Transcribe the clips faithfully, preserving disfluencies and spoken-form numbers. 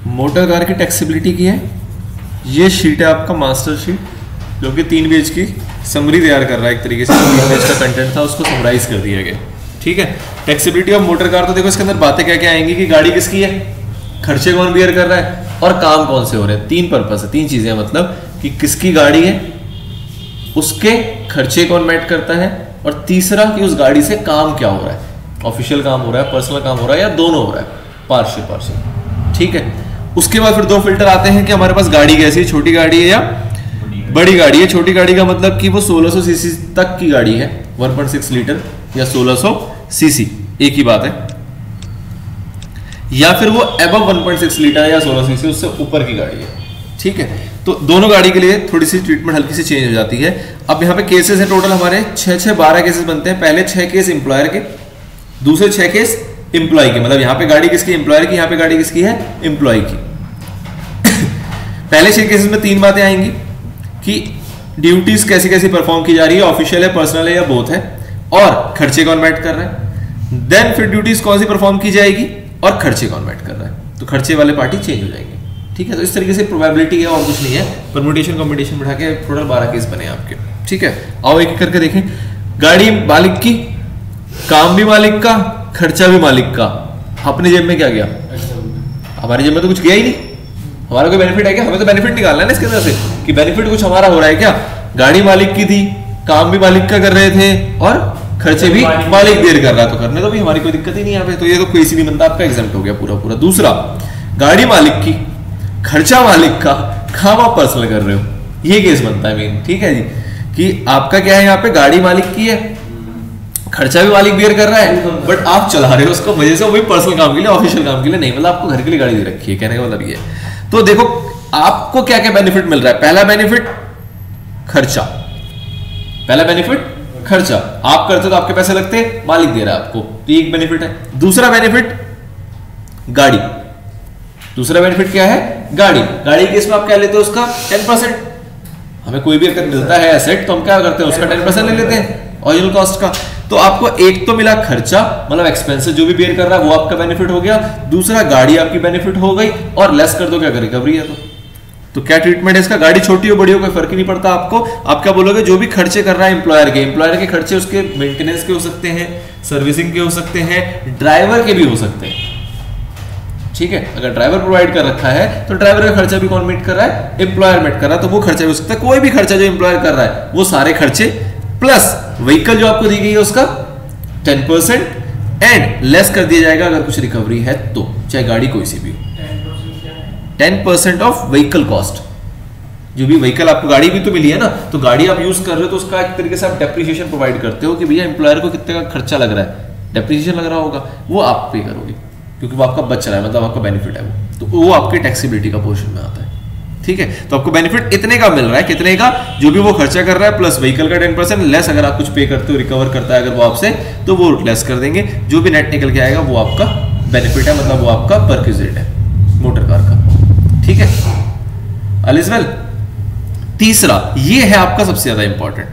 Motor car की taxability की है, ये शीट है आपका मास्टर शीट, जो कि तीन पेज की समरी तैयार कर रहा है, एक तरीके से तीन पेज का कंटेंट था उसको समराइज कर दिया गया। ठीक है, टैक्सेबिलिटी ऑफ मोटर कार, तो देखो इसके अंदर बातें क्या क्या आएंगी कि गाड़ी किसकी है, खर्चे कौन बियर कर रहा है, और काम कौन से हो रहे हैं। तीन पर्पस है, तीन चीजें, मतलब कि किसकी गाड़ी है, उसके खर्चे कौन मैट करता है, और तीसरा कि उस गाड़ी से काम क्या हो रहा है, ऑफिशियल काम हो रहा है, पर्सनल काम हो रहा है, या दोनों हो रहा है, पार्शियल पार्शियल। ठीक है, उसके बाद फिर दो फिल्टर आते हैं कि हमारे पास गाड़ी कैसी है, छोटी गाड़ी है या बड़ी गाड़ी है। छोटी गाड़ी का मतलब कि वो सोलह सौ सीसी तक की गाड़ी है, वन पॉइंट सिक्स लीटर या सोलह सौ सीसी, एक ही बात है, या फिर वो above one point six litre या सोलह सीसी, उससे ऊपर की गाड़ी है। ठीक है, तो दोनों गाड़ी के लिए थोड़ी सी ट्रीटमेंट हल्की सी चेंज हो जाती है। अब यहाँ पे केसेस है टोटल हमारे छह छह बारह केसेस बनते हैं। पहले छह केस एम्प्लॉयर के, दूसरे छह केस एम्प्लॉय के, मतलब यहाँ पे गाड़ी किसकी, एम्प्लॉयर की, यहाँ पे गाड़ी किसकी है, एम्प्लॉय की। पहले छह केसेस में तीन बातें आएंगी कि ड्यूटीज कैसी कैसी परफॉर्म की जा रही है, ऑफिशियल है, पर्सनल है या बोथ है, और खर्चे कौन मैट कर रहा है। देन फिर ड्यूटीज कौन सी परफॉर्म की जाएगी और खर्चे कौन मैट कर रहा है, तो खर्चे वाले पार्टी चेंज हो जाएंगे। ठीक है, तो इस तरीके से प्रोबेबिलिटी है और कुछ नहीं है, परम्यूटेशन कॉम्बिनेशन बढ़ा के टोटल बारह केस बने आपके। ठीक है, आओ एक एक करके देखें। गाड़ी मालिक की, काम भी मालिक का, खर्चा भी मालिक का, अपनी जेब में क्या गया, हमारी जेब में तो कुछ गया ही नहीं, हमारा कोई बेनिफिट है क्या, हमें तो बेनिफिट निकालना है ना इसके अंदर से कि बेनिफिट कुछ हमारा हो रहा है क्या। गाड़ी मालिक की थी, काम भी मालिक का कर रहे थे, और खर्चे भी मालिक देर कर रहा, तो करने तो भी हमारी कोई दिक्कत ही नहीं यहाँ पे, तो ये तो कोई सी नहीं बनता, आपका एग्जाम्प्ट हो गया पूरा पूरा। दूसरा, गाड़ी मालिक की, खर्चा मालिक का, काम आप पर्सनल कर रहे हो, ये केस बनता है मेन। ठीक है जी, कि आपका क्या है, यहाँ पे गाड़ी मालिक की है, खर्चा भी मालिक बियर कर रहा है, बट आप चला रहे हो उसको मजे से, वही पर्सनल काम के लिए, ऑफिशियल काम के लिए नहीं, मतलब आपको घर के लिए गाड़ी दे रखी है, कहने का मतलब ये। तो देखो आपको क्या क्या बेनिफिट मिल रहा है। पहला बेनिफिट खर्चा, पहला बेनिफिट खर्चा, आप करते तो आपके पैसे लगते, मालिक दे रहा है आपको, तो एक बेनिफिट है। दूसरा बेनिफिट गाड़ी, दूसरा बेनिफिट क्या है, गाड़ी। गाड़ी केस में आप क्या लेते हो, उसका टेन परसेंट, हमें कोई भी अगर मिलता है एसेट तो हम क्या करते हैं, उसका टेन परसेंट ले लेते हैं ओरिजिनल कॉस्ट का। तो आपको एक तो मिला खर्चा, मतलब एक्सपेंसेस जो भी बेयर कर रहा है वो आपका बेनिफिट हो गया, दूसरा गाड़ी आपकी बेनिफिट हो गई, और लेस कर दो क्या कर रिकवरी है। तो तो क्या ट्रीटमेंट है इसका, गाड़ी छोटी हो बड़ी हो कोई फर्क ही नहीं पड़ता आपको। आप क्या बोलोगे, जो भी खर्चे कर रहा है एम्प्लॉयर के, एम्प्लॉयर के खर्चे उसके मेंटेनेंस के हो सकते हैं, सर्विसिंग के हो सकते हैं, ड्राइवर के भी हो सकते हैं। ठीक है, अगर ड्राइवर प्रोवाइड कर रखा है तो ड्राइवर का खर्चा भी कौन मीट कर रहा है, एम्प्लॉयर मीट कर रहा है, तो वो खर्चा भी हो सकता है। कोई भी खर्चा जो एम्प्लॉयर कर रहा है वो सारे खर्चे प्लस व्हीकल जो आपको दी गई है उसका टेन परसेंट एंड लेस कर दिया जाएगा अगर कुछ रिकवरी है तो, चाहे गाड़ी कोई सी भी हो। Ten percent of vehicle cost, जो भी व्हीकल आपको, गाड़ी भी तो मिली है ना, तो गाड़ी आप यूज कर रहे हो तो उसका एक तरीके से आप डेप्रिसिएशन प्रोवाइड करते हो कि भैया एम्प्लॉयर को कितने का खर्चा लग रहा है, डेप्रिसिएशन लग रहा होगा, वो आप पे करोगे क्योंकि वो आपका बच रहा है, मतलब आपका बेनिफिट है वो, तो वो आपके टैक्सेबिलिटी का पोर्शन में आता है। ठीक है, तो आपको बेनिफिट इतने का मिल रहा है, कितने का, जो भी वो खर्चा कर रहा है प्लस व्हीकल का टेन परसेंट लेस, अगर आप कुछ पे करते हो, रिकवर करता है अगर वो आपसे, तो वो लेस कर देंगे, जो भी नेट निकल के आएगा वो आपका बेनिफिट है, मतलब वो आपका परक्विजिट है मोटर कार का। ठीक है, ऑल इज वेल। तीसरा, ये है आपका सबसे ज्यादा इंपॉर्टेंट,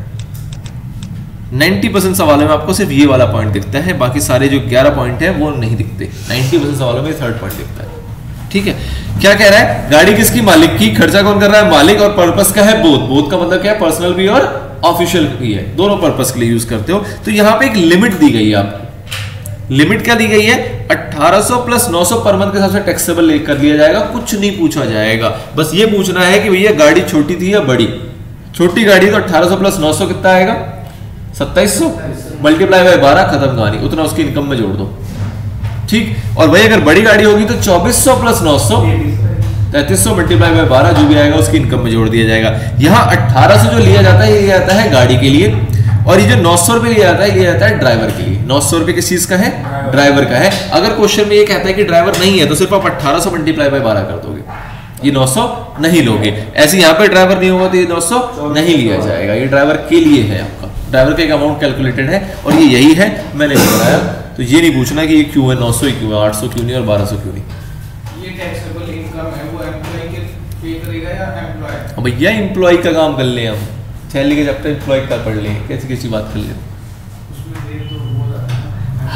नब्बे परसेंट सवालों में आपको सिर्फ ये वाला पॉइंट दिखता है, बाकी सारे जो ग्यारह पॉइंट है वो नहीं दिखते, नब्बे परसेंट सवालों में थर्ड पॉइंट दिखता है। ठीक है, क्या कह रहा है, गाड़ी किसकी, मालिक की, खर्चा कौन कर रहा है, मालिक, और पर्पस का है बोथ। बोथ का मतलब क्या है, पर्सनल भी और ऑफिशियल भी है, दोनों पर्पस के लिए यूज करते हो। तो यहां पे एक लिमिट दी गई है आपको, लिमिट क्या दी गई है, अठारह सौ प्लस नौ सौ पर मंथ के हिसाब से टैक्सेबल कर लिया जाएगा, कुछ नहीं पूछा जाएगा, बस ये पूछना है कि भैया गाड़ी छोटी थी या बड़ी। छोटी गाड़ी तो अठारह सौ प्लस नौ सौ कितना आएगा, सत्ताईस सौ, मल्टीप्लाई बाय बारह, खत्म कहानी, उतना उसकी इनकम में जोड़ दो। ठीक, और भाई अगर बड़ी गाड़ी होगी तो चौबीस सौ प्लस नौ सौ, तैतीस सौ मल्टीप्लाई बाय बारह, जो भी आएगा उसकी इनकम में जोड़ दिया जाएगा। यहाँ अठारह सौ जो लिया जाता है ये लिया जाता है गाड़ी के लिए, और ये जो नौ सौ रुपए लिया जाता है लिया जाता है ड्राइवर के लिए। नौ सौ रुपए किस चीज का है, ड्राइवर का है। अगर क्वेश्चन में ये कहता है कि ड्राइवर नहीं है तो सिर्फ आप अठारह सौ मल्टीप्लाई बाय बारह कर दोगे, ये नौ सौ नहीं लोगे। ऐसे यहाँ पे ड्राइवर नहीं होगा तो ये नौ सौ नहीं लिया जाएगा, ये ड्राइवर के लिए है, आपका ड्राइवर का एक अमाउंट कैलकुलेटेड है और ये यही है, मैंने बताया। तो ये नहीं पूछना कि ये क्यों है, नौ सौ क्यों है, आठ सौ क्यों नहीं और बारह सौ क्यों नहीं। ये टैक्सेबल इनकम है वो एम्प्लॉय के पे करेगा या एम्प्लॉय? भैया एम्प्लॉय का काम कर ले, हम छह के चैप्टर एम्प्लॉय का पढ़ लें, कैसी कैसी बात कर ले।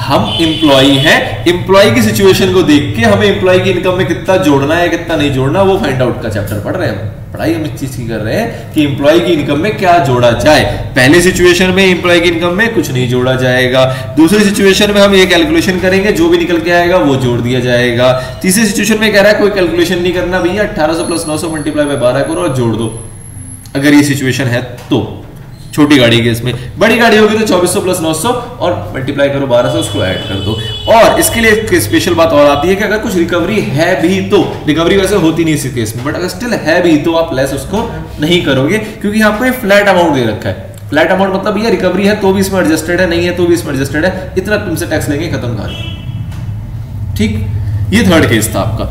हम एम्प्लॉई हैं, एम्प्लॉई की सिचुएशन को देख के हमें एम्प्लॉई की इनकम में कितना जोड़ना है कितना नहीं जोड़ना, वो फाइंड आउट का चैप्टर पढ़ रहे हैं। पढ़ाई हम इस चीज की कर रहे हैं कि एम्प्लॉय की इनकम में क्या जोड़ा जाए। पहले सिचुएशन में एम्प्लॉय की इनकम में कुछ नहीं जोड़ा जाएगा, दूसरी सिचुएशन में हम ये कैलकुलेशन करेंगे, जो भी निकल के आएगा वो जोड़ दिया जाएगा। तीसरी सिचुएशन में कह रहा है कोई कैलकुलेशन नहीं करना भैया, अठारह सौ प्लस नौ सौ मल्टीप्लाई बाय बारह करो और जोड़ दो, अगर ये सिचुएशन है तो। छोटी गाड़ी के इसमें, बड़ी गाड़ी होगी तो चौबीस सौ प्लस नौ सौ और मल्टीप्लाई करो बारह सौ, उसको ऐड कर दो। और इसके लिए एक स्पेशल बात और आती है कि अगर कुछ रिकवरी है भी तो, रिकवरी वैसे होती नहीं इस केस में, बट अगर स्टिल है भी तो आप लेस उसको नहीं करोगे, क्योंकि आपको ये फ्लैट अमाउंट दे रखा है। फ्लैट अमाउंट मतलब ये रिकवरी है तो भी इसमें एडजस्टेड है, नहीं है तो भी इसमें एडजस्टेड है, इतना तुमसे टैक्स लेंगे, खत्म कहानी। ठीक, ये थर्ड केस था आपका।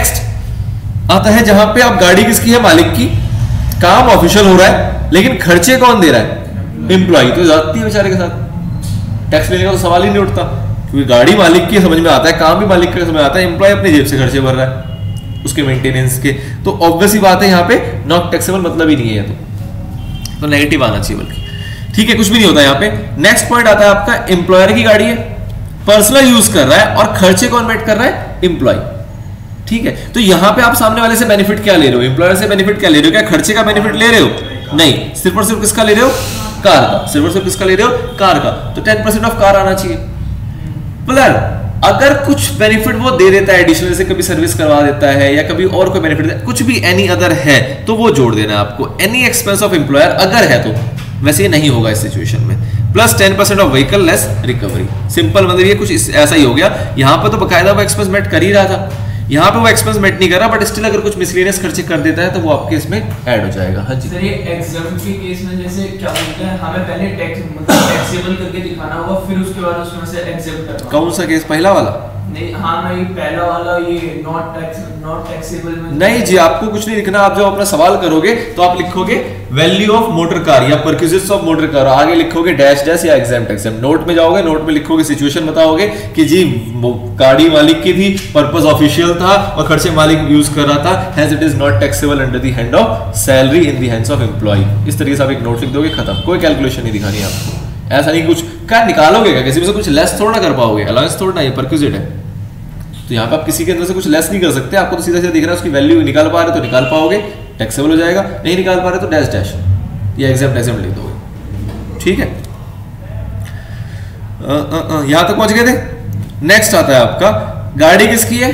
नेक्स्ट आता है जहां पे आप गाड़ी किसकी है, मालिक की, काम ऑफिशियल हो रहा है लेकिन खर्चे कौन दे रहा है, एम्प्लॉय। तो जाती है बेचारे के साथ, टैक्स लेने का तो सवाल ही नहीं उठता, क्योंकि गाड़ी मालिक की समझ में आता है, काम भी मालिक का समझ में आता है, एम्प्लॉय अपनी जेब से खर्चे भर रहा है उसके मेंटेनेंस के, तो ऑब्वियस ही बात है यहाँ पे नॉट टैक्सेबल मतलब ही नहीं है, तो, तो नेगेटिव आना चाहिए बल्कि। ठीक है, कुछ भी नहीं होता यहाँ पे। नेक्स्ट पॉइंट आता है आपका, एम्प्लॉयर की गाड़ी है, पर्सनल यूज कर रहा है और खर्चे कौन मेट कर रहा है, एम्प्लॉय। ठीक है, तो यहां पे आप सामने वाले से बेनिफिट क्या ले रहे हो, एम्प्लॉयर से बेनिफिट क्या ले रहे हो, क्या खर्चे का बेनिफिट ले रहे हो, नहीं, सिर्फ और सिर्फ किसका ले रहे हो, कार का, सिर्फ और सिर्फ किसका ले रहे हो, कार का, तो टेन परसेंट ऑफ कार आना चाहिए। प्लस अगर कुछ बेनिफिट वो दे देता है एडिशनल, से कभी सर्विस करवा देता है या कभी और कोई बेनिफिट, कुछ भी एनी अदर है तो वो जोड़ देना है आपको, एनी एक्सपेंस ऑफ एम्प्लॉयर अगर है तो, वैसे ये नहीं होगा इस सिचुएशन में। Plus ten percent of vehicle less recovery, simple मतलब ये कुछ ऐसा ही हो गया। यहां पर तो बकायदा वो एक्सपेंस मेट कर ही रहा था, यहाँ पे वो एक्सपेंस मेट नहीं कर रहा, बट स्टिल अगर कुछ मिसलेनियस खर्चे कर देता है तो वो आपके इसमें ऐड हो जाएगा। हाँ जी सर, ये एग्जाम्पल के केस में जैसे क्या बोलते हैं, हमें पहले टैक्स मतलब टैक्सेबल करके दिखाना होगा, फिर उसके बाद उसमें से एग्जेम्प्ट करना। कौन सा केस, पहला वाला? नहीं, हाँ मैं ये पहला वाला, ये नॉट टैक्स नॉट टैक्सेबल में नहीं जी, आपको कुछ नहीं लिखना। आप जब अपना सवाल करोगे तो आप लिखोगे वैल्यू ऑफ मोटर कार या परक्यूजिट्स ऑफ मोटर कार, आगे लिखोगे डैश डैश या एग्जाम्प्ट एग्जाम्प्ट। नोट में जाओगे, नोट में लिखोगे सिचुएशन बताओगे कि जी गाड़ी मालिक की थी, पर्पस ऑफिशियल था और खर्चे मालिक यूज कर रहा था, hence it is not taxable under the hand of salary in the hands of employee. इस तरीके से आप एक नोट लिख दोगे, खत्म, कोई कैलकुलेशन नहीं दिखानी आपको। ऐसा नहीं कुछ क्या निकालोगे, क्या किसी में से कुछ लेस थोड़ा ना कर पाओगे, अलाउंस थोड़ा ना, ये परक्यूजिट है तो यहाँ पे आप किसी के अंदर से कुछ लेस नहीं कर सकते। आपको तो सीधा सीधा दिख रहा है, उसकी वैल्यू निकाल पा रहे तो निकाल पाओगे, टैक्सेबल हो जाएगा, नहीं निकाल पा रहे तो डैश डैश या एग्जाम्प्ट एग्जाम्प्ट लिख दोगे। ठीक है, यहां तक पहुंच गए थे। नेक्स्ट आता है आपका, गाड़ी किसकी है,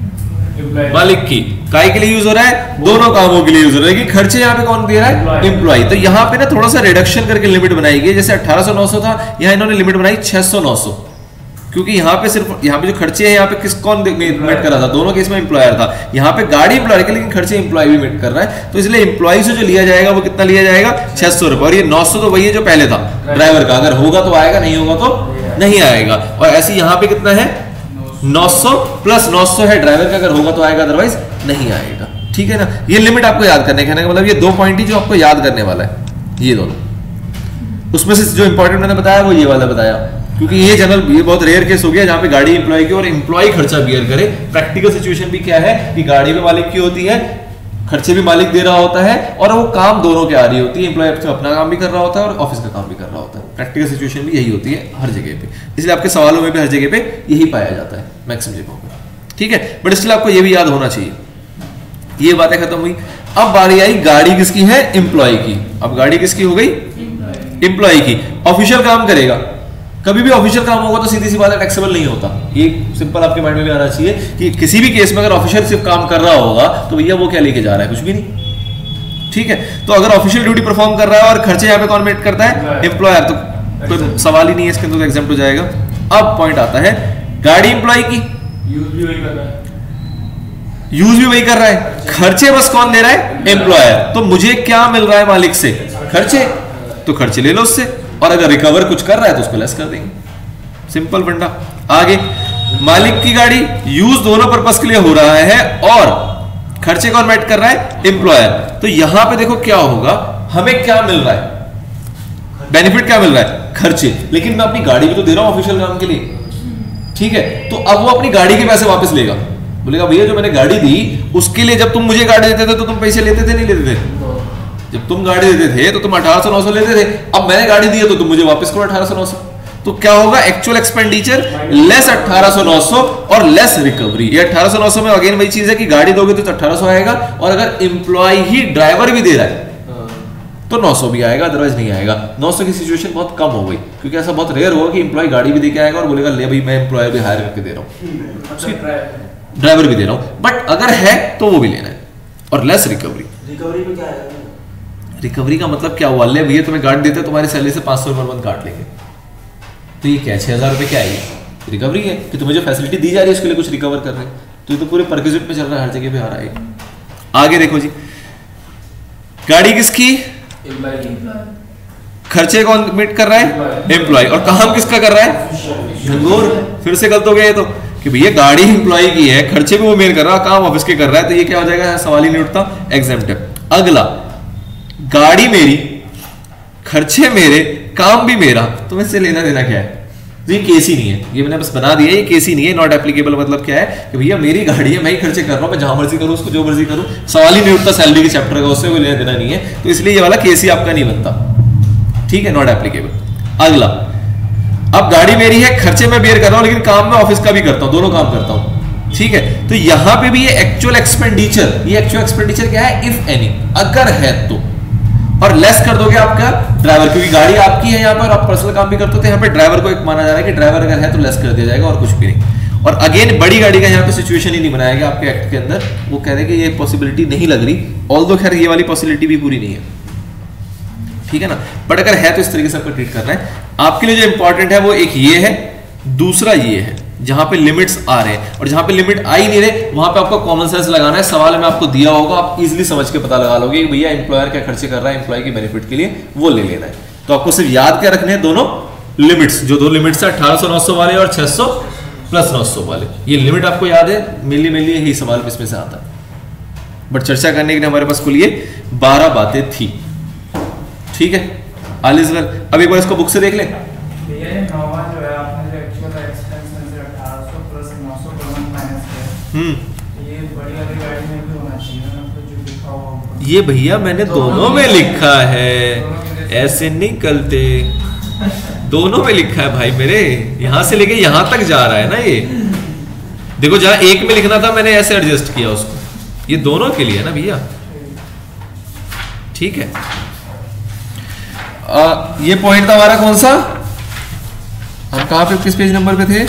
मालिक की, काय के लिए यूज हो रहा है, दोनों कामों के लिए यूज हो रहा है, कि खर्चे यहाँ पे कौन दे रहा है, एम्प्लॉय। तो यहाँ पे ना थोड़ा सा रिडक्शन करके लिमिट बनाई गई, जैसे अठारह सौ नौ सौ था, यहाँ इन्होंने लिमिट बनाई छह सौ नौ सौ, क्योंकि यहाँ पे सिर्फ यहाँ पे जो खर्चे हैं यहाँ पे किस कौन मेट कर रहा था, दोनों केस में एम्प्लॉयर था, यहाँ पे गाड़ी एम्प्लॉयर के, लेकिन खर्चे एम्प्लॉय भी मेट कर रहा है, तो इसलिए एम्प्लॉय से जो लिया जाएगा वो कितना लिया जाएगा, छह सौ रुपए। और ये नौ सौ तो वही है जो पहले था ड्राइवर का, अगर होगा तो आएगा, नहीं होगा तो नहीं आएगा। और ऐसे यहाँ पे कितना है, नौ सौ प्लस नौ सौ है ड्राइवर का, अगर होगा तो आएगा, अदरवाइज नहीं आएगा। ठीक है ना, ये लिमिट आपको याद करने का मतलब ये दो पॉइंट ही जो आपको याद करने वाला है, ये दोनों। उसमें से जो इंपॉर्टेंट मैंने बताया वो ये वाला बताया, क्योंकि ये जनरल ये बहुत रेयर केस हो गया जहां पे गाड़ी एम्प्लॉय की और एम्प्लॉय खर्चा बियर करे। प्रैक्टिकल सिचुएशन भी क्या है कि गाड़ी भी मालिक की होती है, खर्चे भी मालिक दे रहा होता है, और वो काम दोनों के आ रही होती है, एम्प्लॉय अपना काम भी कर रहा होता है और ऑफिस का काम भी कर रहा होता है। प्रैक्टिकल सिचुएशन भी यही होती है हर जगह पे, इसलिए आपके सवालों में भी हर जगह पे यही पाया जाता है मैक्सिमम जगहों पे। ठीक है, बट इसलिए आपको ये भी याद होना चाहिए। ये बातें खत्म हुई, अब बारी आई गाड़ी किसकी है, एम्प्लॉय की। अब गाड़ी किसकी हो गई, एम्प्लॉय की। ऑफिशियल काम करेगा, कभी भी ऑफिशियल काम होगा तो सीधी सी बात है टैक्सेबल नहीं होता। ये सिंपल आपके माइंड में भी आना चाहिए कि किसी भी केस में अगर ऑफिशियल सिर्फ काम कर रहा होगा तो भैया वो क्या लेके जा रहा है, कुछ भी नहीं। ठीक है, तो अगर ऑफिशियल ड्यूटी परफॉर्म कर रहा है और खर्चे यहाँ पे कौन मेट करता है, एम्प्लॉयर, तो कोई सवाल ही नहीं है, इसके अंदर एग्जाम्प्ट हो जाएगा। अब पॉइंट आता है गाड़ी एम्प्लॉय की, यूज भी वही कर रहा है, यूज भी वही कर रहा है, खर्चे बस कौन दे रहा है, एम्प्लॉयर। तो मुझे क्या मिल रहा है मालिक से, खर्चे, तो खर्चे ले लो उससे, और अगर रिकवर कुछ कर रहा है तो उसको लेस कर देंगे, सिंपल फंडा। आगे मालिक की गाड़ी यूज दोनों पर्पस के लिए हो रहा है और खर्चे कौन मेट कर रहा है, एम्प्लॉयर। तो यहां पे देखो क्या होगा, हमें क्या मिल रहा है, बेनिफिट क्या मिल रहा है, खर्चे, लेकिन मैं अपनी गाड़ी भी तो दे रहा हूं ऑफिशियल काम के लिए। ठीक है, तो अब वो अपनी गाड़ी के पैसे वापस लेगा, बोलेगा भैया जो मैंने गाड़ी दी उसके लिए जब तुम मुझे गाड़ी देते थे तो तुम पैसे लेते थे नहीं लेते थे, जब तुम गाड़ी देते थे तो तुम अठारह सौ नौ सौ लेते थे, अब मैंने गाड़ी दी है तो तुम मुझे वापस करो अठारह सौ नौ सौ। तो क्या होगा, एक्चुअल एक्सपेंडिचर लेस अठारह सौ नौ सौ और लेस रिकवरी। ये अठारह सौ नौ सौ में अगेन वही चीज है कि गाड़ी दोगे तो अठारह सौ आएगा, और अगर एम्प्लॉय ही ड्राइवर भी दे रहा है तो नौ सौ भी आएगा, अदरवाइज नहीं आएगा। नौ सौ की सिचुएशन बहुत कम हो गई, क्योंकि ऐसा बहुत रेयर होगा कि एम्प्लॉय गाड़ी भी देके आएगा और बोलेगा ले भाई मैं एम्प्लॉयर भी हायर करके दे रहा हूँ, ड्राइवर भी दे रहा हूँ। बट अगर है तो वो भी लेना है, और लेस रिकवरी। रिकवरी में क्या आएगा? रिकवरी का मतलब क्या हुआ, ले भैया तुम्हें गार्ड देते हैं तुम्हारी सैलरी से पांच सौ रुपये मंथ काट लेंगे, तो ये क्या छह हजार रुपये क्या है, रिकवरी है कि तुम्हें जो फैसिलिटी दी जा रही है उसके लिए कुछ रिकवर कर रहे हैं, तो ये तो पूरे परक्विजिट में चल रहा है, हर जगह पे आ रहा है। आगे देखो जी, गाड़ी किसकी, खर्चे कौन मीट कर रहा है, एम्प्लॉय, और काम किसका कर रहा है, घंघोर। फिर से गलत हो गया ये तो, कि भैया गाड़ी एम्प्लॉय की है, खर्चे भी वो मेल कर रहा है, काम ऑफिस के कर रहा है, तो ये क्या हो जाएगा, सवाल ही नहीं उठता, एग्जेम्प्ट है। अगला, गाड़ी मेरी, खर्चे मेरे, काम भी मेरा, तो इससे लेना देना क्या है, तो ये केस ही नहीं है, ये मैंने बस बना दिया, ये केस ही नहीं है, नॉट एप्लीकेबल। मतलब क्या है कि भैया मेरी गाड़ी है, मैं ही खर्चे कर रहा हूं, मैं जहां मर्जी करूं उसको जो मर्जी करूं, सवाल ही नहीं उठता सैलरी के चैप्टर का, उससे कोई लेना देना नहीं है, तो इसलिए ये वाला केस ही आपका नहीं बनता, ठीक है, नॉट एप्लीकेबल। अगला, अब गाड़ी मेरी है, खर्चे मैं बेयर कर रहा हूं, लेकिन काम मैं ऑफिस का भी करता हूं, दोनों काम करता हूं, ठीक है, तो यहां पे भी ये एक्चुअल एक्सपेंडिचर, ये एक्चुअल एक्सपेंडिचर क्या है, इफ एनी, अगर है तो, और लेस कर दोगे आपका ड्राइवर, क्योंकि गाड़ी आपकी है यहाँ पर, आप पर्सनल काम भी करते हो, तो यहाँ पे ड्राइवर को एक माना जा रहा है कि ड्राइवर अगर है तो लेस कर दिया जाएगा, और कुछ भी नहीं। और अगेन बड़ी गाड़ी का यहाँ पे सिचुएशन ही नहीं बनाया गया आपके एक्ट के अंदर, वो कह रहे हैं कि ये पॉसिबिलिटी नहीं लग रही, ऑल्दो खैर ये वाली पॉसिबिलिटी भी पूरी नहीं है, ठीक है ना, बट अगर है तो इस तरीके से आपको ट्रीट करना है। आपके लिए जो इंपॉर्टेंट है वो एक ये है, दूसरा ये है जहां पे लिमिट्स आ रहे हैं, और जहां पे लिमिट आ ही नहीं रहे वहां पे आपको कॉमन सेंस लगाना है। सवाल में आपको दिया होगा, आप इजीली समझ के पता लगा लोगे कि भैया एम्प्लॉयर क्या खर्चे कर रहा है, एम्प्लॉय के बेनिफिट के लिए वो ले लेना है। तो आपको सिर्फ याद क्या रखने हैं, दोनों लिमिट्स, जो दो लिमिट्स है अठारह सौ नौ सौ वाले और छह सौ प्लस नौ सौ वाले, ये लिमिट आपको याद है, मिली मिली यही सवाल इसमें से आता है। बट चर्चा करने के लिए हमारे पास कुल ये बारह बातें थी, ठीक है, ऑल इज वेल। अब एक बार इसको बुक से देख लें। हम्म ये बड़ी वाली गाड़ी में भी होना चाहिए ना, तो जो लिखा हुआ, ये भैया मैंने दोनों में लिखा है, ऐसे नहीं करते, दोनों में लिखा है भाई मेरे, यहां से लेके यहां तक जा रहा है ना ये, देखो जहां एक में लिखना था मैंने ऐसे एडजस्ट किया उसको, ये दोनों के लिए है ना भैया, ठीक है। आ, ये पॉइंट था हमारा कौन सा, हम कहां पे, किस पेज नंबर पे थे,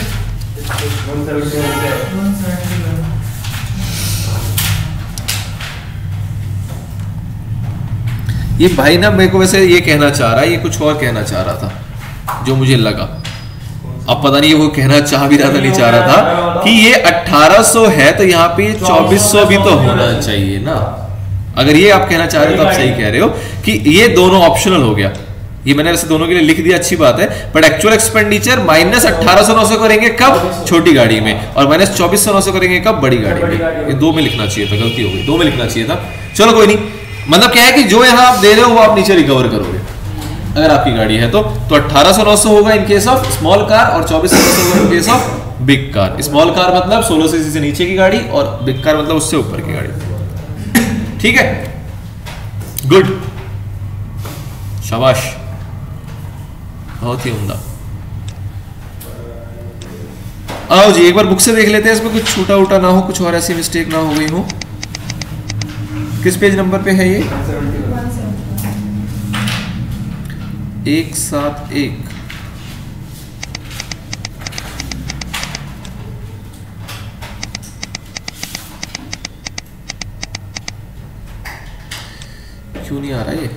ये भाई ना मेरे को वैसे ये कहना चाह रहा है, ये कुछ और कहना चाह रहा था जो मुझे लगा, अब पता नहीं वो कहना चाह भी रहा था नहीं चाह रहा था, कि ये अठारह सौ है तो यहाँ पे चौबीस सौ भी तो होना चाहिए ना, अगर ये आप कहना चाह रहे हो तो आप सही कह रहे हो कि ये दोनों ऑप्शनल हो गया, ये मैंने वैसे दोनों के लिए लिख दिया, अच्छी बात है, बट एक्चुअल एक्सपेंडिचर माइनस अठारह सौ नौ सौ करेंगे कब, छोटी गाड़ी में, और माइनस चौबीस सौ नौ सौ करेंगे कब, बड़ी गाड़ी में। ये दो में लिखना चाहिए था, गलती हो गई, दो में लिखना चाहिए था, चलो कोई नहीं। मतलब क्या है कि जो यहाँ आप दे रहे हो वो आप नीचे रिकवर करोगे अगर आपकी गाड़ी है तो तो अठारह सौ नौ सौ होगा in case of small car, और चौबीस सौ नौ सौ होगा in case of big car. Small car मतलब सोलह सीसी से नीचे की गाड़ी, और बिग कार मतलब उससे ऊपर की गाड़ी, ठीक है, गुड, शाबाश, बहुत ही उम्दा। आओ जी एक बार बुक से देख लेते हैं, इसमें कुछ छूटा उटा ना हो, कुछ और ऐसी मिस्टेक ना हो गई हो। किस पेज नंबर पे है ये, एक सात एक, क्यों नहीं आ रहा ये,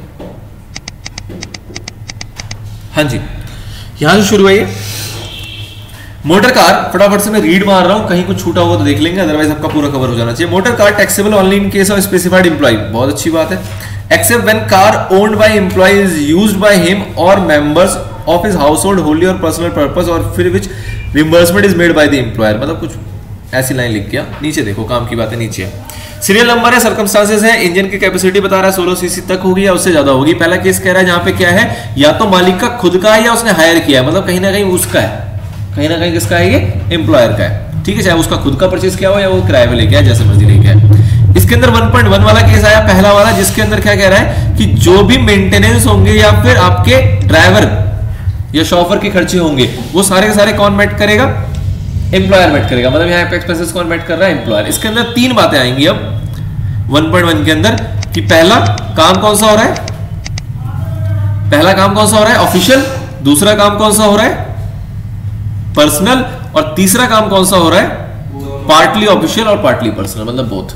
हाँ जी यहां से शुरू है ये मोटर कार। फटाफट से मैं रीड मार रहा हूं, कहीं कुछ छूटा होगा तो देख लेंगे, अदरवाइज आपका पूरा कवर हो जाना चाहिए। Motor car taxable only in case of specified employee, बहुत अच्छी बात है, except when car owned by employee is used by him और मेंबर्स ऑफ हिज हाउसहोल्ड होल्डली और पर्सनल पर्पस, और फिर which reimbursement is made by the employer. मतलब कुछ ऐसी लाइन लिख गया, नीचे देखो काम की बातें नीचे है, सीरियल नंबर है, सर्कमस्टांसेस है, इंजन की कैपेसिटी बता रहा है सोलह सीसी तक होगी या उससे ज्यादा होगी। पहला केस कह रहा है जहां पे क्या है, या तो मालिक का खुद का है या उसने हायर किया है, मतलब कहीं ना कहीं उसका है, कहीं ना कहीं किसका है, ये एम्प्लॉयर का है, ठीक है, चाहे उसका खुद का परचेज किया हो या वो किराए पे लेके आया, जैसे मर्जी लेके आया। इसके अंदर वन पॉइंट वन वाला केस आया, पहला वाला, जिसके अंदर क्या कह रहा है कि जो भी मेंटेनेंस होंगे या फिर आपके ड्राइवर या शॉपर के खर्चे होंगे वो सारे के सारे कौन मेट करेगा? एम्प्लॉयर मेट करेगा। मतलब यहाँ पे एक्सपेंसेस कौन मेट कर रहा है? एम्प्लॉयर। इसके अंदर तीन बातें आएंगी अब वन पॉइंट वन के अंदर कि पहला काम कौन सा हो रहा है, पहला काम कौन सा हो रहा है? ऑफिशियल। दूसरा काम कौन सा हो रहा है? पर्सनल। और तीसरा काम कौन सा हो रहा है? पार्टली ऑफिशियल और पार्टली पर्सनल, मतलब बोथ।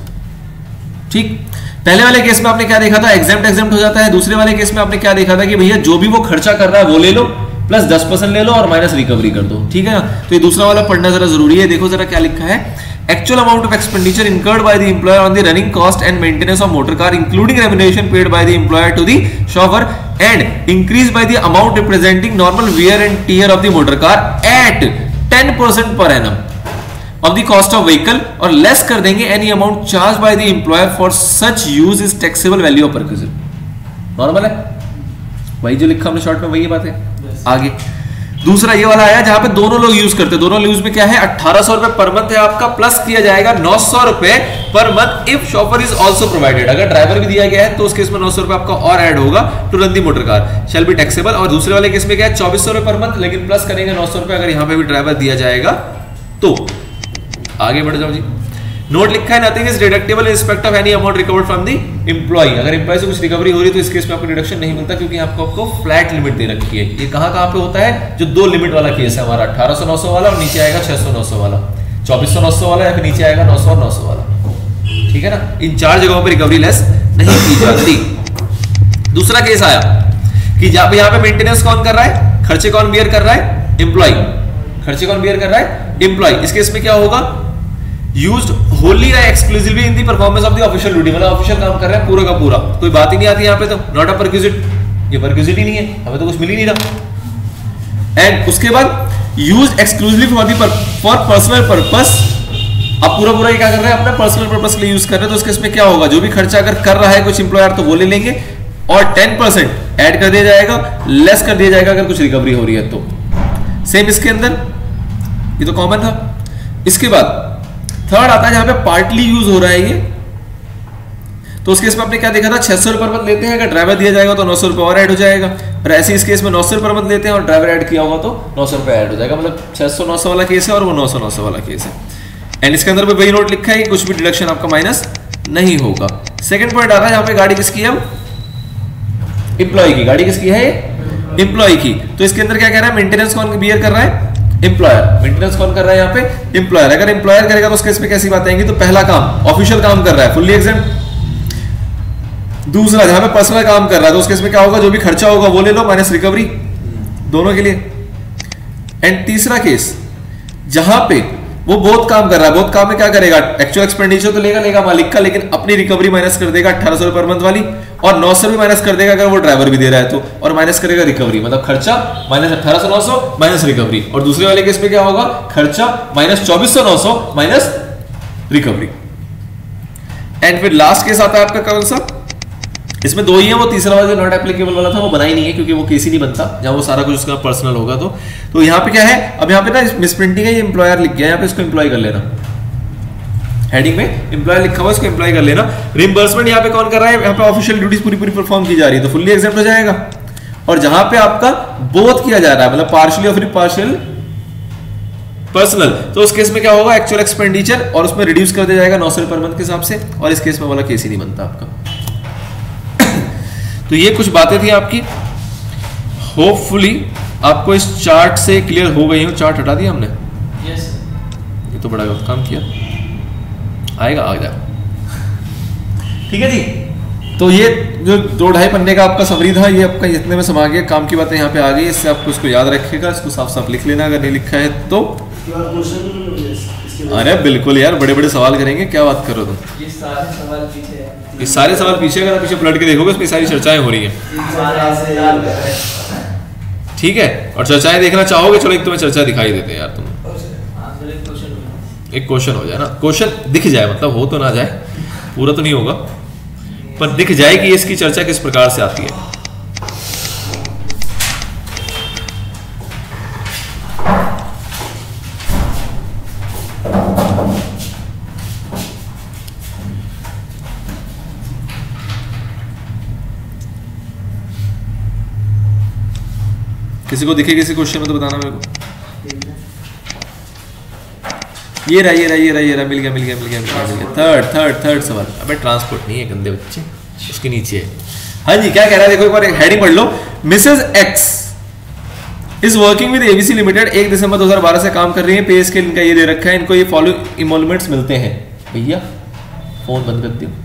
ठीक, पहले वाले केस में आपने क्या देखा था? एग्जेम्प्ट एग्जेम्प्ट हो जाता है। दूसरे वाले केस में आपने क्या देखा था कि भैया जो भी वो खर्चा कर रहा है वो ले लो प्लस दस परसेंट ले लो और माइनस रिकवरी कर दो। ठीक है ना? तो ये दूसरा वाला पढ़ना जरा जरूरी है। देखो जरा क्या लिखा है, actual amount of expenditure incurred by the employer on the running cost and maintenance of motor car including remuneration paid by the employer to the chauffeur and increase by the amount representing normal wear and tear of the motor car at ten percent per annum of the cost of vehicle और less कर देंगे any amount charged by the employer for such use is taxable value of perquisite। Normal है वही जो लिखा हमने short में, वही बात है। yes. आगे दूसरा ये वाला आया जहां पे दोनों लोग यूज करते हैं। दोनों यूज में क्या है? अठारह सौ रुपए पर मंथ है आपका, प्लस किया जाएगा नौ सौ रुपए per month if chauffeur is also provided. अगर ड्राइवर भी दिया गया है तो उस केस में नौ सौ रुपए आपका और ऐड होगा to run the motor car, shall be taxable. और दूसरे वाले केस में क्या है? चौबीस सौ रुपए पर मंथ, लेकिन प्लस करेंगे नौ सौ रुपए अगर यहाँ पे भी ड्राइवर दिया जाएगा तो। आगे बढ़ जाओ जी। नोट लिखा है nothing is deductible in respect of any amount recovered from the employee. अगर एम्प्लॉय से कुछ रिकवरी हो रही है तो इस केस में आपको डिडक्शन नहीं मिलता, क्योंकि आपको आपको फ्लैट लिमिट दे रखी है। ये कहां कहां पे होता है? जो दो लिमिट वाला केस है हमारा, अठारह सौ नौ सौ वाला और नीचे आएगा छह सौ नौ सौ वाला, चौबीस सौ नौ सौ वाला या फिर नीचे आएगा नौ सौ नौ सौ वाला। ठीक है ना? इन चार जगहों पर रिकवरी लेस नहीं की जाती। दूसरा केस आया कि जहां पे यहाँ पे मेंटेनेंस कौन कर रहा है? खर्चे कौन बियर कर रहा है? एम्प्लॉय। खर्चे कौन बियर कर रहा है? एम्प्लॉय। इस केस में क्या होगा? Used wholly or exclusively in the performance of the official duty। मतलब ऑफिशियल काम कर रहे हैं पूरा का पूरा, कोई बात ही नहीं आती यहाँ पे तो। नॉट अ परक्विजिट, ये परक्विजिट ही नहीं है, हमें तो कुछ मिल ही नहीं रहा। एंड उसके बाद used exclusively for the for personal purpose. अब पूरा पूरा ये क्या कर रहे हैं? अपना पर्सनल पर्पस के लिए यूज कर रहे हैं। तो उसके इसमें क्या होगा? जो भी खर्चा अगर कर रहा है कुछ एम्प्लॉयर तो वो ले लेंगे और टेन परसेंट ऐड कर दिया जाएगा, लेस कर दिया जाएगा अगर कुछ रिकवरी हो रही है तो। सेम इसके अंदर, ये तो कॉमन था। इसके बाद थर्ड आता है जहां पे पार्टली यूज हो रहा है ये, तो उस केस में आपने क्या देखा था? छह सौ रुपए पर मंथ लेते हैं, अगर ड्राइवर दिया जाएगा तो नौ सौ रुपए और ऐड हो जाएगा। और ऐसे इस केस में नौ सौ रुपए पर मंथ लेते हैं और ड्राइवर ऐड किया होगा तो नौ सौ रुपए ऐड हो जाएगा। मतलब छह सौ नौ सौ वाला केस है और वो नौ सौ नौ सौ वाला केस है। एंड इसके अंदर भी वही नोट लिखा है कि कुछ भी डिडक्शन आपका माइनस नहीं होगा। सेकंड पॉइंट आता है जहां पे गाड़ी किसकी है? एम्प्लॉय की। गाड़ी किसकी है? एम्प्लॉय की। तो इसके अंदर क्या कह रहा है? मेंटेनेंस कौन बियर कर रहा है? एम्प्लॉयर। मेंटेनेंस कौन कर रहा है यहाँ पे? एम्प्लॉयर। अगर एम्प्लॉयर करेगा तो उसके इसमें कैसी बात आएंगी? तो पहला काम ऑफिशियल काम कर रहा है, फुल्ली एग्जेम्प्ट। दूसरा जहां पे पर्सनल काम कर रहा है तो उसके इसमें क्या होगा? जो भी खर्चा होगा वो ले लो माइनस रिकवरी, दोनों के लिए। एंड तीसरा केस जहां पे वो बहुत काम कर रहा है, बहुत काम में क्या करेगा? एक्चुअल एक्सपेंडिचर तो लेगा लेगा मालिक का, लेकिन अपनी रिकवरी माइनस कर देगा अठारह सौ पर मंथ वाली, और नौ सौ भी माइनस कर देगा अगर वो ड्राइवर भी दे रहा है तो, और माइनस करेगा रिकवरी। मतलब खर्चा माइनस अठारह सौ नौ सौ माइनस रिकवरी। और दूसरे वाले केस में क्या होगा? खर्चा माइनस चौबीस सौ नौ सौ माइनस रिकवरी। एंड फिर लास्ट केस आता है आपका कौन सा? इसमें दो ही है, वो तीसरा वाला जो नॉट एप्लीकेबल वाला था वो बना ही नहीं है, क्योंकि वो केस ही नहीं बनता जहां वो सारा कुछ उसका पर्सनल होगा। तो तो यहाँ पे क्या है? अब यहाँ पे ना मिसप्रिंटिंग है, ये एम्प्लॉयर लिख गया, यहाँ पे इसको एम्प्लॉय कर लेना। हेडिंग में एम्प्लॉयर लिखा हुआ, इसको एम्प्लॉय कर लेना। रिइंबर्समेंट यहाँ पे कौन कर रहा है? यहाँ पे ऑफिशियल ड्यूटीज पूरी पूरी परफॉर्म की जा रही है तो फुल्ली एग्जेम्प्ट हो जाएगा। और जहां पे आपका बोथ किया जा रहा है, मतलब पार्शियली और फिर पार्शियल पर्सनल, तो उस केस में क्या होगा? एक्चुअल एक्सपेंडिचर और उसमें रिड्यूस कर दिया जाएगा नौ सौ पर मंथ के हिसाब से, और इस केस में वाला केस ही नहीं बनता आपका। तो ये कुछ बातें थी आपकी, होपफुली आपको इस चार्ट से क्लियर हो गई हो। चार्ट हटा दिया हमने? यस। ये तो बड़ा काम किया, आएगा आ जाए। ठीक है जी। तो ये जो दो ढाई पन्ने का आपका समरी था, ये आपका इतने में समा गया। काम की बातें यहाँ पे आ गई, इससे आपको इसको याद रखिएगा, इसको साफ साफ लिख लेना अगर नहीं लिखा है तो। अरे बिल्कुल यार, बड़े बड़े सवाल करेंगे, क्या बात करो तुम। ये सारे सवाल पीछे है, ये सारे सवाल पीछे, अगर आप पीछे पलट के देखोगे इसमें सारी चर्चाएं हो रही हैं। ठीक है, और चर्चाएं देखना चाहोगे? चलो एक तुम्हें चर्चा दिखाई देते हैं यार तुम। एक क्वेश्चन हो जाए ना, क्वेश्चन दिख जाए, मतलब हो तो ना जाए, पूरा तो नहीं होगा पर दिख जाए कि इसकी चर्चा किस प्रकार से आती है। किसी को दिखे किसी क्वेश्चन में तो बताना मेरे को। ये रहा ये रहा ये रहा ये रहा मिल गया मिल गया मिल गया मिल गया मिल गया थर्ड थर्ड थर्ड सवाल। अबे ट्रांसपोर्ट नहीं है गंदे बच्चे, उसके नीचे है। हाँ जी क्या कह रहा है देखो एक बार हेडिंग पढ़ लो। Mrs X is working with ABC limited, एक दिसंबर दो हज़ार बारह से काम कर रही है। पे स्केल इनका ये दे रखा है, इनको ये फॉलो इमोलमेंट्स मिलते हैं। भैया फोन बंद कर दियो,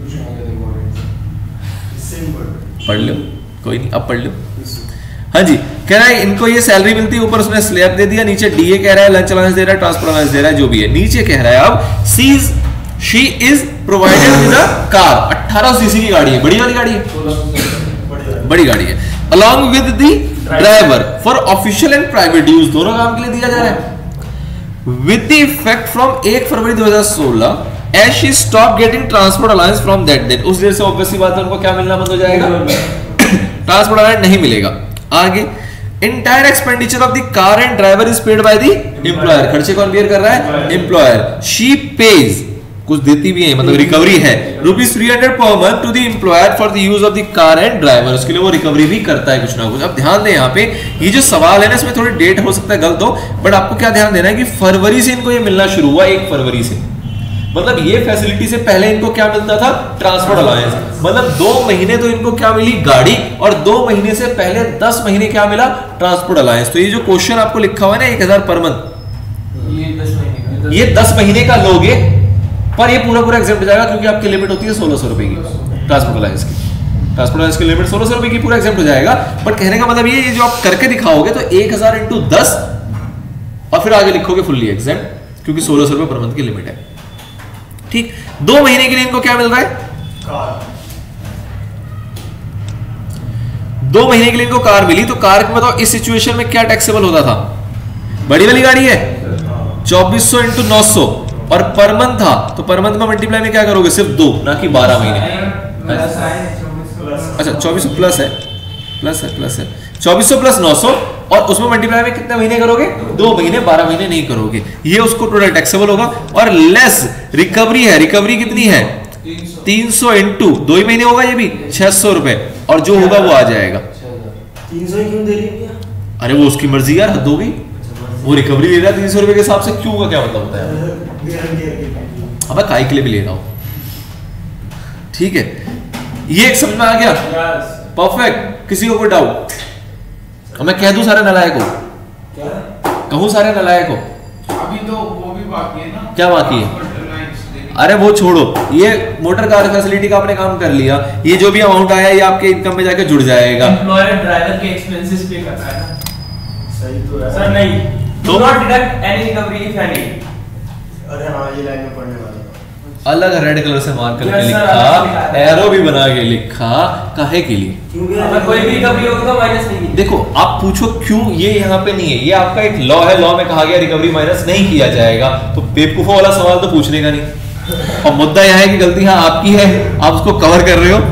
पढ़ लो कोई नहीं अब पढ़ लो। हाँ जी कह रहा है इनको ये सैलरी मिलती है, ऊपर उसने स्लैब दे दिया, नीचे डीए कह रहा है, लंच अलाउंस दे रहा है, ट्रांसपोर्ट अलाउंस दे रहा है, जो भी है। नीचे कह रहा है अब ceases she is provided with a car, अठारह सीसी की गाड़ी है, बड़ी वाली गाड़ी है, बड़ी गाड़ी है, along with the driver for official and private use, दोनों काम के लिए दिया जा रहा है। विद द इफेक्ट फ्रॉम एक फरवरी दो हज़ार सोलह as she stop getting transport allowance from that date, उस दिन से ऑब्वियसली बात है उनको क्या मिलना बंद हो जाएगा, ट्रांसपोर्ट अलाउंस नहीं मिलेगा। आगे entire expenditure of the car and driver is paid by the employer, खर्चे कौन बेयर कर रहा है, एम्प्लॉयर। शी पेज, कुछ देती भी है मतलब रिकवरी है, rupees three hundred per month to the employer for the use of the car and driver, उसके लिए वो रिकवरी भी करता है कुछ ना कुछ। अब ध्यान दें यहाँ पे ये जो सवाल है ना इसमें थोड़ी डेट हो सकता है गलत हो, बट आपको क्या ध्यान देना है कि फरवरी से इनको ये मिलना शुरू हुआ, एक फरवरी से, मतलब ये फैसिलिटी से पहले इनको क्या मिलता था, ट्रांसपोर्ट अलाउंस। मतलब दो महीने तो इनको क्या मिली, गाड़ी, और दो महीने से पहले दस महीने क्या मिला, ट्रांसपोर्ट अलाउंस। तो ये जो क्वेश्चन आपको लिखा हुआ है ना एक हजार पर मंथ, ये दस महीने का ये दस महीने का लोगे पर ये पूरा पूरा एग्जेम्प्ट हो जाएगा, क्योंकि आपकी लिमिट होती है सोलह सौ रुपए की ट्रांसपोर्ट अलाउंस की, ट्रांसपोर्ट अलाउंस की लिमिट सोलह सौ रुपए की, पूरा एग्जेम्प्ट हो जाएगा। बट कहने का मतलब ये ये जो आप करके दिखाओगे तो एक हजार इंटू दस और फिर आगे लिखोगे फुल्ली एग्जेम्प्ट, क्योंकि सोलह सौ रुपए पर मंथ की लिमिट है। ठीक, दो महीने के लिए इनको क्या मिल रहा है, कार। दो महीने के लिए इनको कार मिली, तो कार में बताओ इस सिचुएशन में क्या टैक्सेबल होता था, बड़ी वाली गाड़ी है चौबीस सौ इंटू नौ सौ और पर मंथ था, तो पर मंथ में मल्टीप्लाई में क्या करोगे, सिर्फ दो ना कि बारह महीने। अच्छा चौबीस सौ प्लस है, प्लस है प्लस है चौबीस सौ प्लस नौ सौ और उसमें मल्टीप्लाई में कितने महीने करोगे, दो महीने, बारह महीने नहीं करोगे, ये उसको टोटल टैक्सेबल होगा। और लेस रिकवरी है, रिकवरी कितनी है, तीन सौ इंटू दो ही महीने होगा, ये भी छह सौ रुपए, और जो होगा वो आ जाएगा। तीन सौ क्यों दे रही है? अरे वो उसकी मर्जी यार, हद हो गई, वो रिकवरी दे रहा है तीन सौ रुपए के हिसाब से, क्यों का क्या मतलब होता है, अब काय के लिए भी ले रहा हूं। ठीक है, ये एक समझ में आ गया, परफेक्ट। किसी को कोई डाउट, मैं कह दूं सारे नलायक हो, क्या कहूं सारे नलायक हो, अभी तो वो भी बाकी है ना, क्या बाकी है, अरे वो छोड़ो, ये मोटर कार फैसिलिटी का आपने काम कर लिया, ये जो भी अमाउंट आया ये आपके इनकम में जाके जुड़ जाएगा। एम्प्लॉयर ड्राइवर के एक्सपेंसेस पे करता है ना, सही तो है सर नहीं, तो not deduct any recovery if any. अरे हाँ ये लाइन में पढ़ने वाला अलग रेड कलर से मार्क करके Yes, sir, लिखा, एरो भी बना के लिखा, काहे के लिए, क्योंकि अगर कोई भी रिकवरी होगी तो माइनस नहीं है। देखो आप पूछो क्यों, ये यहाँ पे नहीं है, ये आपका एक लॉ है, लॉ में कहा गया रिकवरी माइनस नहीं किया जाएगा, तो बेवकूफों वाला सवाल तो पूछने का नहीं। और मुद्दा यह है कि गलती हाँ आपकी है, आप उसको कवर कर रहे हो,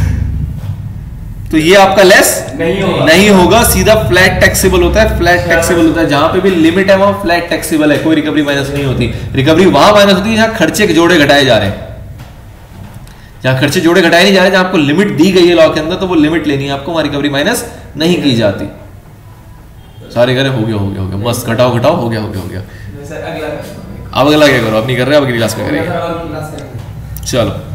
तो ये आपका लेस नहीं होगा, नहीं होगा, सीधा फ्लैट टैक्सेबल होता है, फ्लैट टैक्सेबल होता है, जहां पे भी लिमिट है वहां फ्लैट टैक्सेबल है, कोई रिकवरी माइनस नहीं होती। रिकवरी वहां माइनस होती है जहां खर्चे के जोड़े घटाए जा रहे हैं, जहां खर्चे जोड़े घटाए नहीं जा रहे, जहां आपको लिमिट दी गई है लॉ के अंदर, तो वो लिमिट लेनी है आपको, वहां रिकवरी माइनस नहीं की जाती। सारे करे हो गया हो गया हो गया, मस्त, घटाओ घटाओ, हो गया हो गया हो गया। सर अगला अब अगला क्या करो, अब नहीं कर रहे, अब अगली क्लास में करेंगे। चलो।